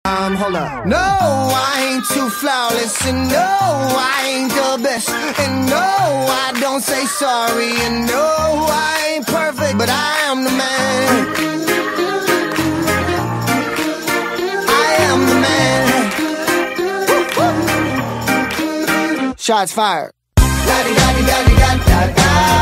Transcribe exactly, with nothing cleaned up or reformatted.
Um, hold up. No, I ain't too flawless, and no, I ain't the best, and no, I don't say sorry, and no, I ain't perfect, but I am the man. I am the man. Woo, woo. Shots fired. La di da di da di da da da.